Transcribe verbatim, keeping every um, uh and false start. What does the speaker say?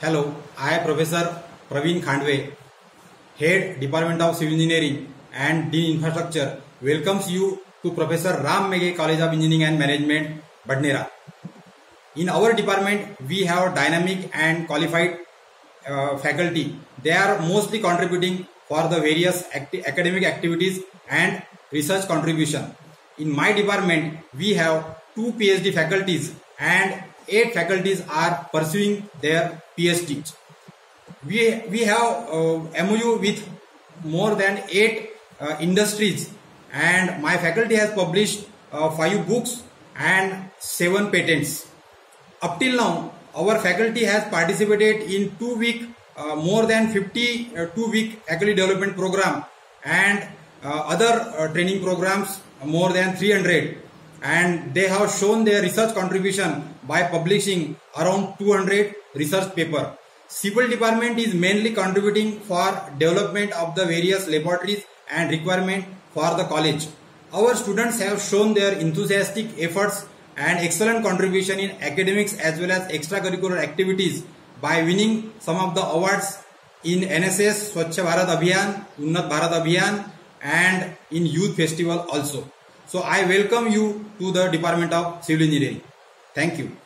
Hello, I am Professor Praveen Khandwe, Head Department of Civil Engineering and Dean Infrastructure, welcomes you to Professor Ram Meghe College of Engineering and Management, Badnera. In our department, we have dynamic and qualified uh, faculty. They are mostly contributing for the various acti academic activities and research contribution. In my department, we have two PhD faculties and eight faculties are pursuing their PhD. We, we have uh, M O U with more than eight uh, industries, and my faculty has published uh, five books and seven patents. Up till now, our faculty has participated in two week, uh, more than fifty uh, two week faculty development program and uh, other uh, training programs more than three hundred. And they have shown their research contribution by publishing around two hundred research paper. Civil department is mainly contributing for development of the various laboratories and requirement for the college. Our students have shown their enthusiastic efforts and excellent contribution in academics as well as extracurricular activities by winning some of the awards in N S S, Swachh Bharat Abhiyan, Unnat Bharat Abhiyan, and in Youth Festival also. So I welcome you to the Department of Civil Engineering. Thank you.